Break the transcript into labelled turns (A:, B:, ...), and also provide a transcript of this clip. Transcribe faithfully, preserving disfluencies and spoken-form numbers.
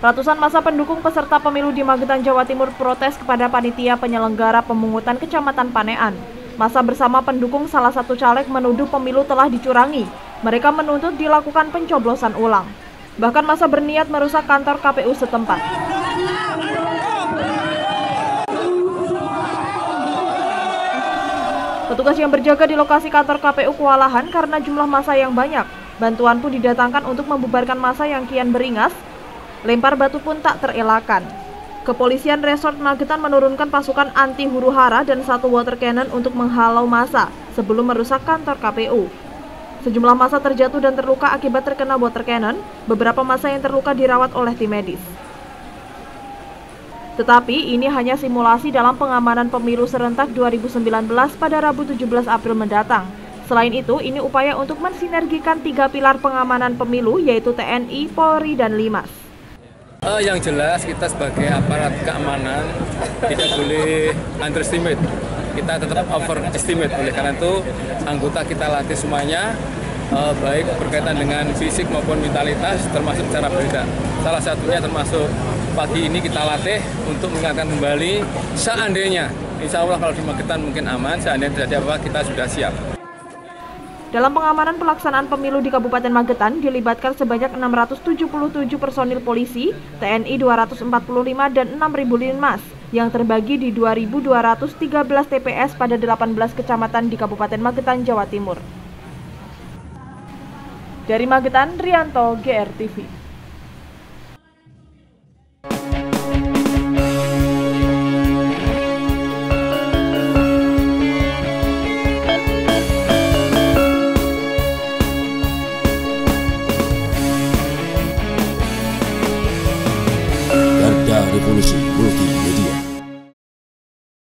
A: Ratusan massa pendukung peserta pemilu di Magetan, Jawa Timur protes kepada panitia penyelenggara pemungutan Kecamatan Panean. Massa bersama pendukung salah satu caleg menuduh pemilu telah dicurangi. Mereka menuntut dilakukan pencoblosan ulang. Bahkan massa berniat merusak kantor K P U setempat. Petugas yang berjaga di lokasi kantor K P U kewalahan karena jumlah massa yang banyak. Bantuan pun didatangkan untuk membubarkan massa yang kian beringas. Lempar batu pun tak terelakkan. Kepolisian Resort Magetan menurunkan pasukan anti huru-hara dan satu water cannon untuk menghalau massa sebelum merusak kantor K P U. Sejumlah massa terjatuh dan terluka akibat terkena water cannon. Beberapa massa yang terluka dirawat oleh tim medis. Tetapi ini hanya simulasi dalam pengamanan pemilu serentak dua ribu sembilan belas pada Rabu tujuh belas April mendatang. Selain itu, ini upaya untuk mensinergikan tiga pilar pengamanan pemilu yaitu T N I, Polri, dan Limas.
B: Uh, yang jelas kita sebagai aparat keamanan tidak boleh underestimate, kita tetap overestimate. Oleh karena itu anggota kita latih semuanya, uh, baik berkaitan dengan fisik maupun mentalitas, termasuk cara bertindak. Salah satunya termasuk pagi ini kita latih untuk mengingatkan kembali seandainya, insya Allah kalau di Magetan mungkin aman, seandainya terjadi apa kita sudah siap.
A: Dalam pengamanan pelaksanaan pemilu di Kabupaten Magetan dilibatkan sebanyak enam ratus tujuh puluh tujuh personil polisi, T N I dua ratus empat puluh lima dan enam ribu linmas yang terbagi di dua ribu dua ratus tiga belas T P S pada delapan belas kecamatan di Kabupaten Magetan, Jawa Timur. Dari Magetan, Rianto, G R T V.
C: Revolusi Multi